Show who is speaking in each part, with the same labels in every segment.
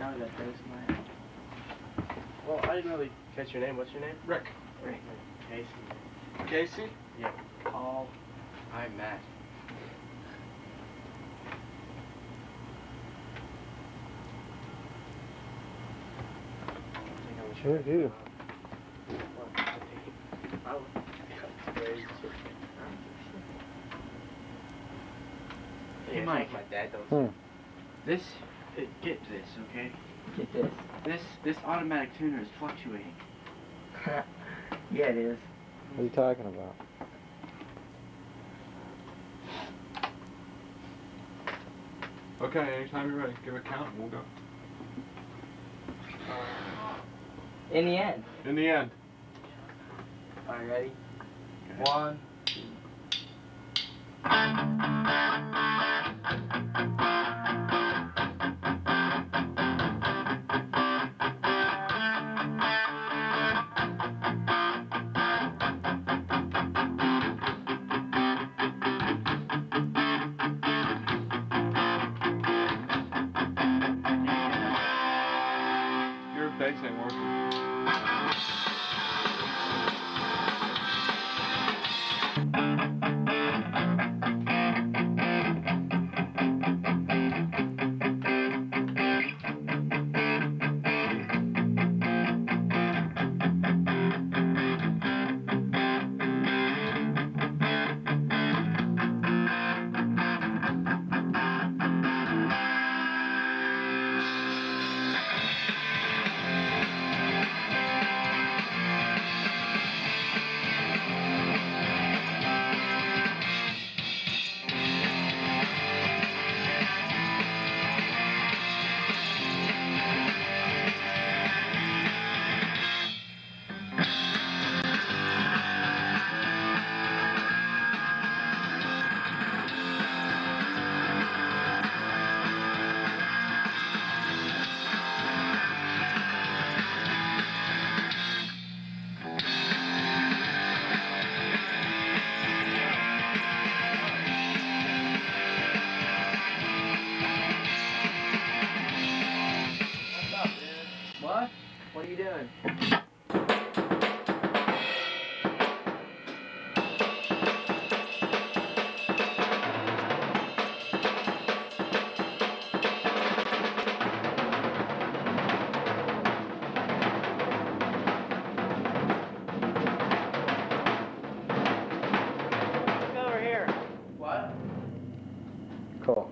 Speaker 1: Now that there's my...
Speaker 2: Well, I didn't really catch your name. What's your name?
Speaker 3: Rick.
Speaker 1: Rick.
Speaker 2: Casey.
Speaker 3: Casey?
Speaker 2: Yeah.
Speaker 1: Paul.
Speaker 2: I'm Matt.
Speaker 4: Who?
Speaker 1: Hey, Mike.
Speaker 2: My dad does.
Speaker 1: This, get this, okay?
Speaker 4: Get this.
Speaker 1: This automatic tuner is fluctuating.
Speaker 4: Yeah, it is.
Speaker 5: What are you talking about?
Speaker 3: Okay, anytime you're ready, give a count and we'll go.
Speaker 4: In the end.
Speaker 3: In the end.
Speaker 4: Are you ready?
Speaker 3: 1, 2. Your bass ain't working.
Speaker 4: What? What are you doing?
Speaker 1: Look over here.
Speaker 4: What?
Speaker 5: Cool.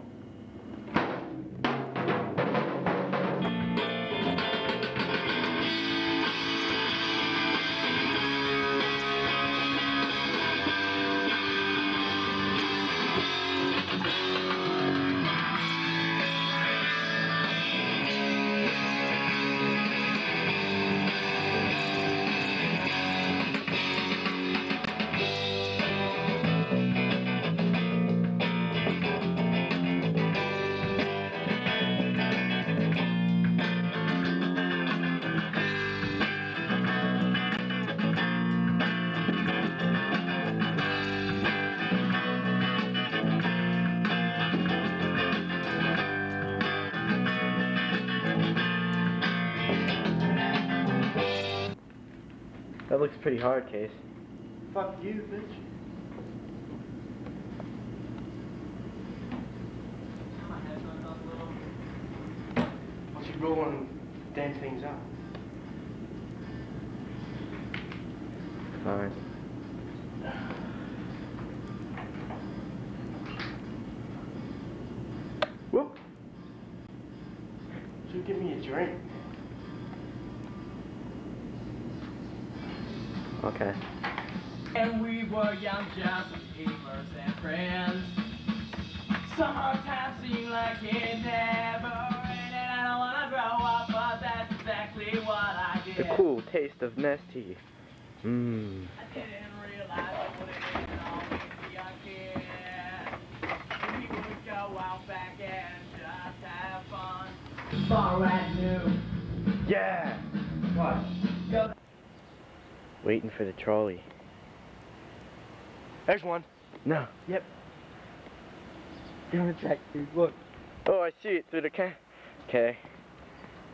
Speaker 2: That looks pretty hard, Case.
Speaker 1: Fuck you, bitch.
Speaker 2: Why don't you roll on damn things out?
Speaker 5: Fine.
Speaker 2: Whoop! You give me a drink.
Speaker 5: Okay.
Speaker 6: And we were young, just gamers and friends. Summertime seemed like it never ended. I don't wanna grow up, but that's exactly what I did.
Speaker 5: The cool taste of Nestea. Mmm.
Speaker 6: I didn't realize it would always be a kid. We would go out back and just have fun. Bar at noon.
Speaker 5: Yeah!
Speaker 4: What?
Speaker 6: Go.
Speaker 5: Waiting for the trolley.
Speaker 2: There's one.
Speaker 5: No.
Speaker 2: Yep.
Speaker 4: Don't attack, dude. Look.
Speaker 5: Oh, I see it through the can. Okay.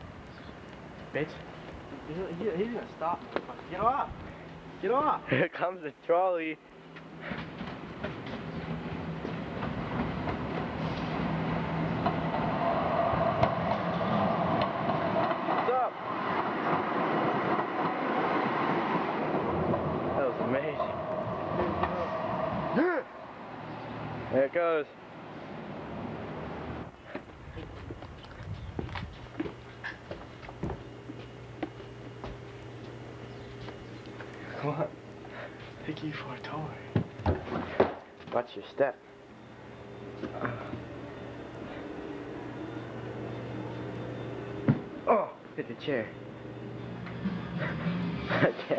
Speaker 2: bitch. He's gonna stop me. Get off! Get off!
Speaker 5: Here comes the trolley. What's up? That was amazing. There it goes.
Speaker 2: Come on. Take you for a tour.
Speaker 5: Watch your step. Oh, hit the chair. Okay.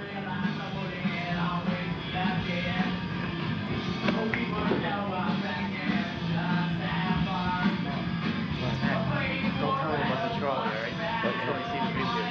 Speaker 2: Don't tell me about the trolley, alright? Until we see the video.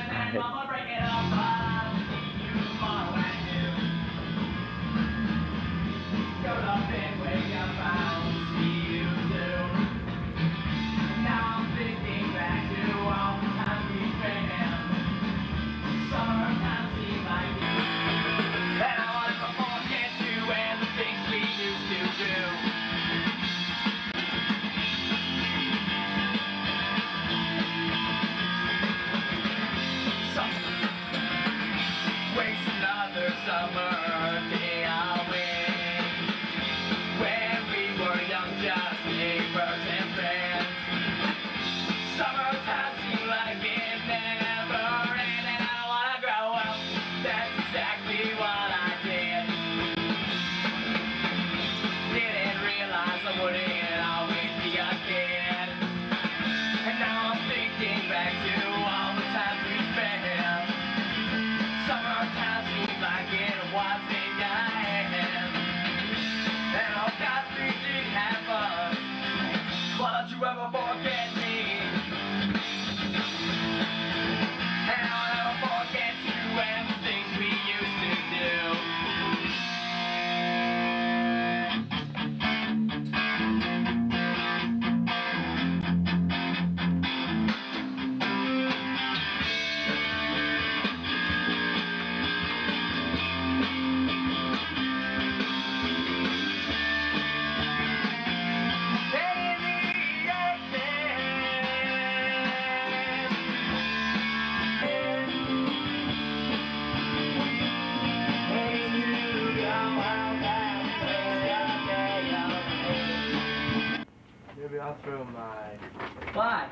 Speaker 2: Maybe I'll throw my...
Speaker 4: Why?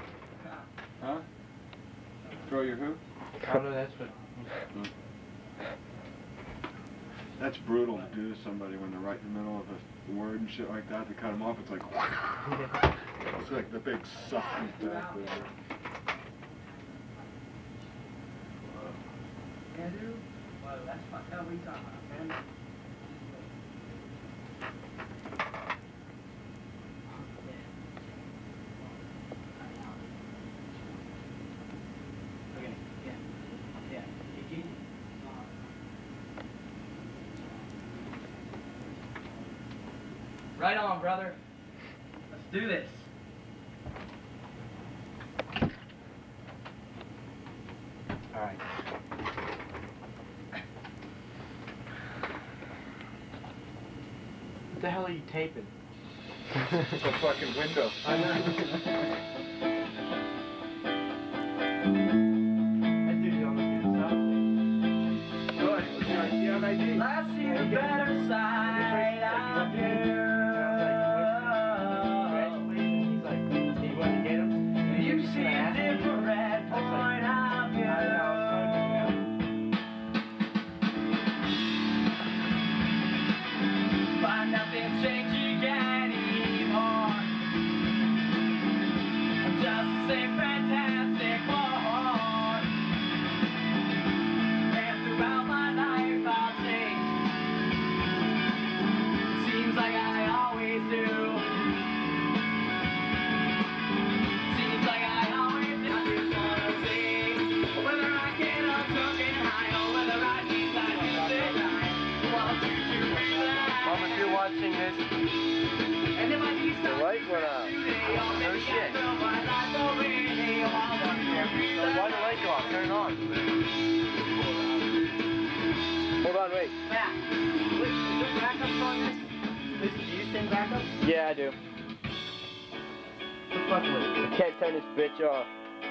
Speaker 3: Huh? Throw your who?
Speaker 2: I don't know, that's what...
Speaker 3: That's brutal to do to somebody when they're right in the middle of a word and shit like that. To cut them off, it's like... It's like the big suck comes back over.
Speaker 4: Andrew? Well, that's fucked up. What are you talking about, man? Okay, yeah. Take it easy. Right on, brother. Let's do this.
Speaker 2: Alright. What the hell are you taping?
Speaker 3: It's a fucking window.
Speaker 2: I know. That dude's almost gonna stop me.
Speaker 3: Good.
Speaker 4: I see the better side of you.
Speaker 2: He's like, do you want to get him?
Speaker 4: You see a different point of view. But nothing's changing anymore. I'm just the same fantastic boy. And throughout my life I'll change. Seems like I always do. Seems like I always do. I just wanna see whether I get up talking high or whether I decide to sit right. Want you to relax.
Speaker 2: Mom, if you're watching this,
Speaker 4: And if I decide
Speaker 5: The light went out.
Speaker 4: to stay, or maybe I
Speaker 2: shit.
Speaker 4: throw my life away, or I'll
Speaker 2: Why the light go off? Turn it on.
Speaker 5: Hold on, wait.
Speaker 2: Matt, is there backups on this? Do you send backups?
Speaker 5: Yeah, I do.
Speaker 2: The fuck with it?
Speaker 5: I can't turn this bitch off.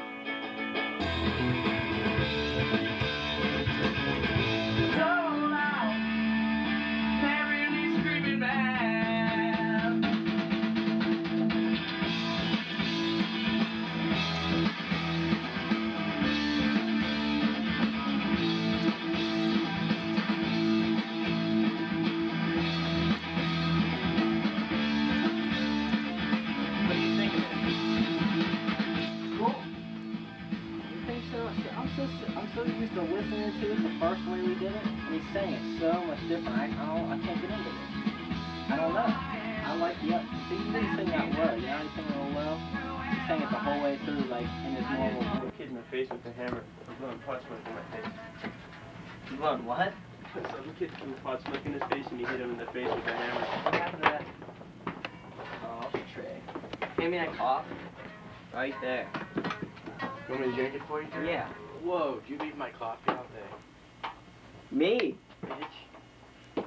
Speaker 2: I'm so used to listening to it the first way we did it, and he's saying it so much different. I can't get into this. I don't know. I like the up. See, you didn't sing that well. You know how you sing real well? He sang it the whole way through, like in his normal.
Speaker 7: A kid in the face with a hammer. I'm blowing pot smoke in my face.
Speaker 2: You blowing what?
Speaker 7: Some kid threw pot smoke in his face and he hit him in the face with a hammer.
Speaker 2: What happened to that? Oh, Trey. Hand me that cloth. Right there.
Speaker 7: You want me to drink it for you, Drew?
Speaker 2: Yeah.
Speaker 1: Whoa, did you leave my coffee out there?
Speaker 2: Me.
Speaker 1: Bitch.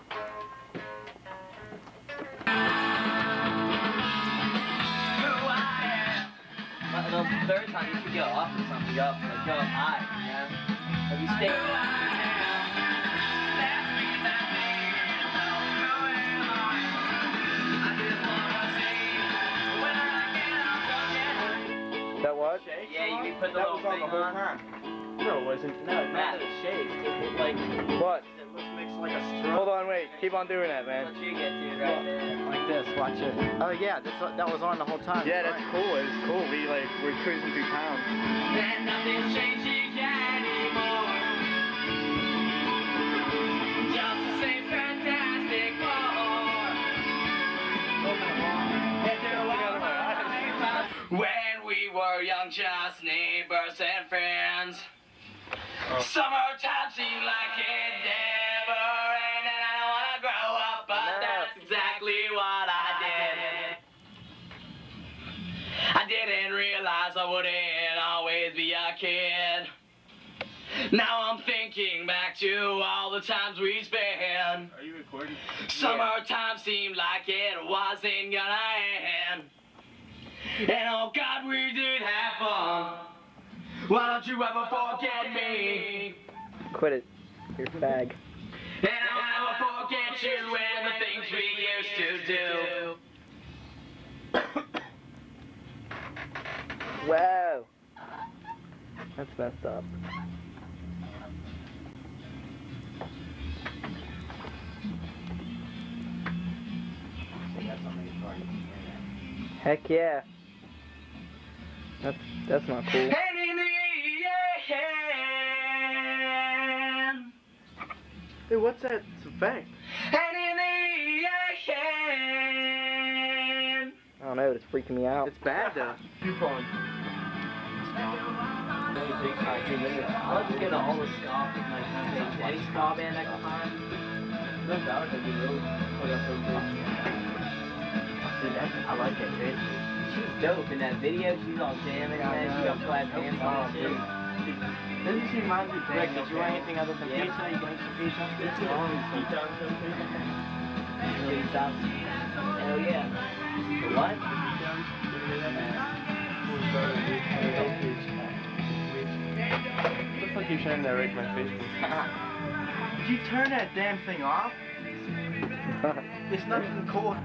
Speaker 2: But the third time you should go up or something. Go up high, you know? Have you stayed?
Speaker 5: That what?
Speaker 2: Yeah, you can put the
Speaker 3: That
Speaker 2: little
Speaker 3: was on
Speaker 2: thing
Speaker 3: the whole
Speaker 2: on.
Speaker 3: time.
Speaker 7: No, it wasn't.
Speaker 2: No, it's not that it shakes. It like,
Speaker 5: What?
Speaker 2: it looks mixed like a straw.
Speaker 5: Hold on, wait. Keep on doing that,
Speaker 2: What
Speaker 5: man.
Speaker 2: you get to right there. Like this, watch it. Oh yeah, that was on the whole time.
Speaker 5: Yeah, that's cool. It's cool. We're cruising through town.
Speaker 6: And nothing's changing anymore. Just the same fantastic war. And there was when we were young, just neighbors and friends. Summertime seemed like it never ended. I don't wanna grow up, but that's exactly what I did. I didn't realize I wouldn't always be a kid. Now I'm thinking back to all the times we spent.
Speaker 3: Are you recording?
Speaker 6: Summertime seemed like it wasn't gonna end. And oh God, we did have fun. Why don't you ever forget me?
Speaker 5: Quit it. You're a fag.
Speaker 6: And I'll never forget you and the things we used to do.
Speaker 5: Wow. That's messed up. Heck yeah. That's not cool.
Speaker 6: And in the end,
Speaker 1: Hey, what's that effect?
Speaker 6: and in the end,
Speaker 5: I don't know, it's freaking me out.
Speaker 1: It's bad though.
Speaker 7: Coupon.
Speaker 2: Let's get all the ska from like any ska band I can find.
Speaker 7: No doubt that you really put up those
Speaker 2: Dude, I like that bitch. She's dope in that video. She's all jamming and that. She got flat pants on too.
Speaker 1: Doesn't she remind you of
Speaker 2: Rick,
Speaker 1: Did you want anything other than
Speaker 2: Yeah.
Speaker 1: pizza? You can eat some pizza?
Speaker 2: Pizza. Hell yeah. The what?
Speaker 7: Looks like you're trying to narrate my face.
Speaker 1: Did you turn that damn thing off? It's not even cold.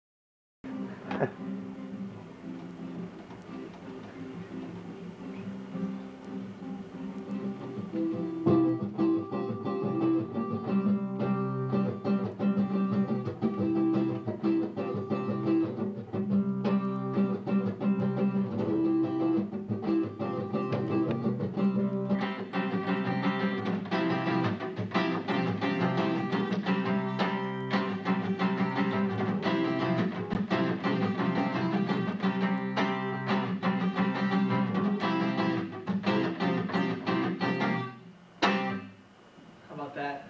Speaker 6: how about that?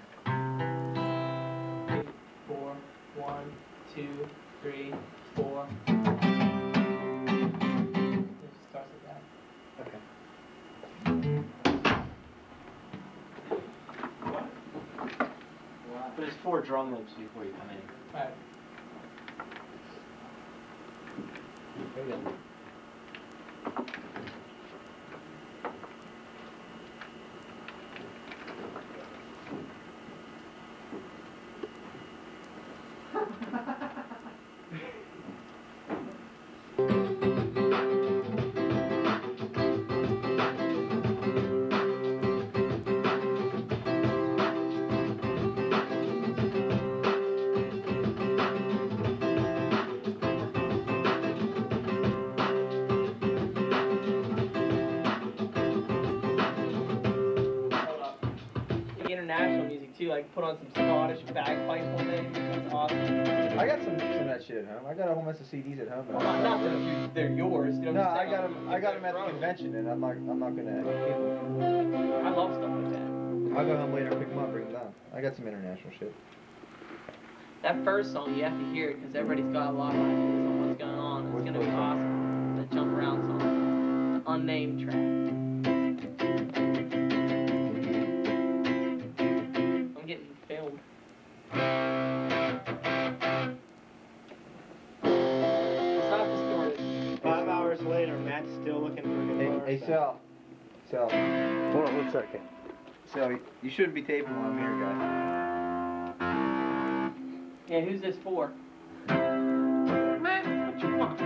Speaker 6: 4, 1, 2, 3, 4. It just starts with that.
Speaker 2: Okay. 4 drum loops before you come in.
Speaker 6: Alright.
Speaker 2: Here we go.
Speaker 6: International music too, like put on some Scottish bagpipes one day. That's awesome.
Speaker 8: I got some of that shit at home. I got a whole mess of CDs at home.
Speaker 6: Well, not that they're yours. You know,
Speaker 8: No,
Speaker 6: just
Speaker 8: I
Speaker 6: like
Speaker 8: got them. I got them at the convention, and I'm not gonna keep them.
Speaker 6: I love stuff like that.
Speaker 8: I'll go home later and pick them up, bring them down. I got some international shit.
Speaker 6: That first song, you have to hear it because everybody's got a lot of ideas on what's going on. It's
Speaker 8: Which
Speaker 6: gonna be
Speaker 8: first song?
Speaker 6: awesome. The jump around song, the unnamed track. I'm getting filmed. It's not distorted.
Speaker 1: 5 hours later, Matt's still looking for guitar.
Speaker 8: Hey, Sal. Sal.
Speaker 5: Hold on 1 second.
Speaker 8: Sal, you shouldn't be taping while I'm here, guy.
Speaker 6: Yeah, who's this for? Man, what you want?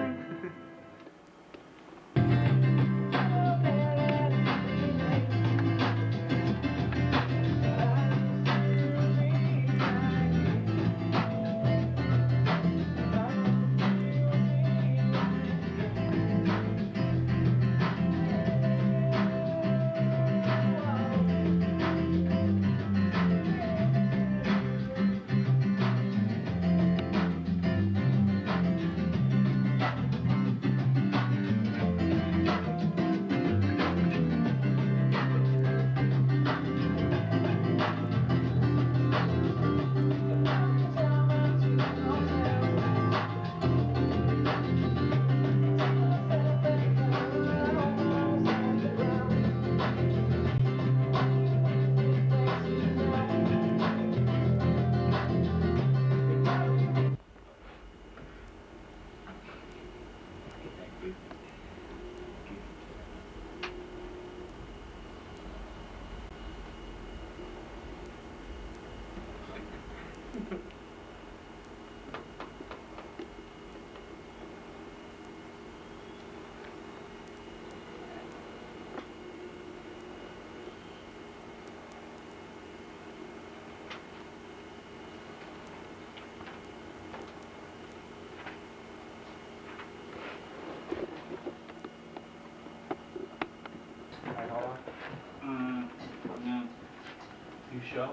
Speaker 7: You show?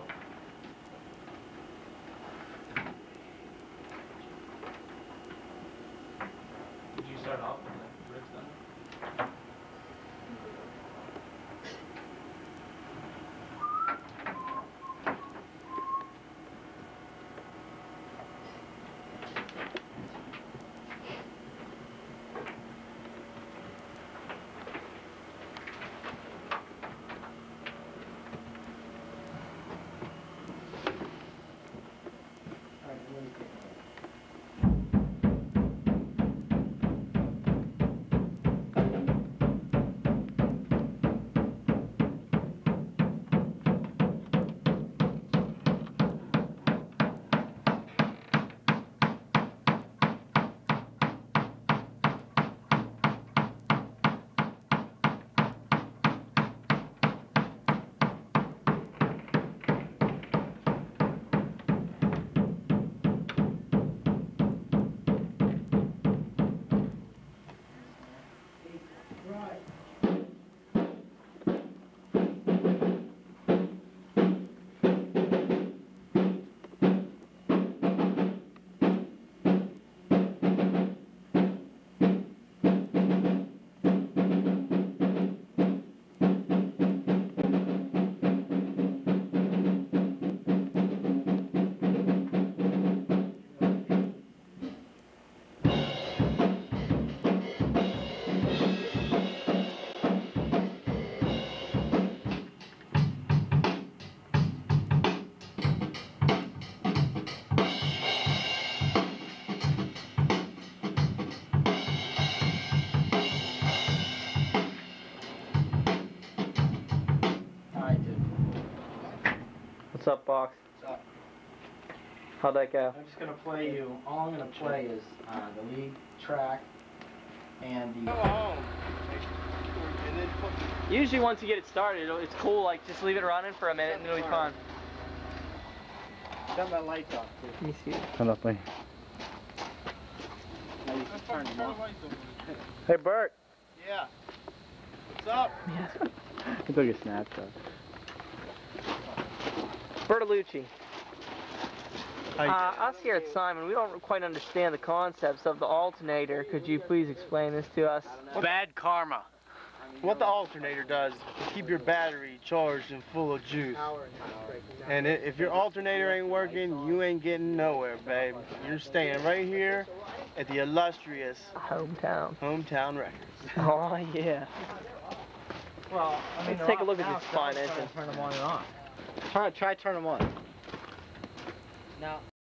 Speaker 7: Did you start off with the riffs then?
Speaker 5: What's up, Box?
Speaker 2: What's up?
Speaker 5: How'd that go?
Speaker 2: I'm just gonna play you. All I'm gonna play is the lead track and the.
Speaker 6: Usually once you get it started, it's cool, like just leave it running for a minute and it'll be fun.
Speaker 2: Turn my lights off too.
Speaker 5: Let me see.
Speaker 8: Turn up, man.
Speaker 2: Now you can turn them off.
Speaker 5: Hey, Bert.
Speaker 1: Yeah. What's up?
Speaker 8: I took a snapshot.
Speaker 5: Bertolucci. Us here at Simon, we don't quite understand the concepts of the alternator. Could you please explain this to us?
Speaker 1: Bad karma. What the alternator does is keep your battery charged and full of juice. And if your alternator ain't working, you ain't getting nowhere, babe. You're staying right here at the illustrious
Speaker 5: Hometown.
Speaker 1: Records.
Speaker 5: Oh, yeah.
Speaker 2: Well, I mean,
Speaker 5: Let's take a look at this fine engine.
Speaker 2: Turn them on and off. Try turn them on. Now.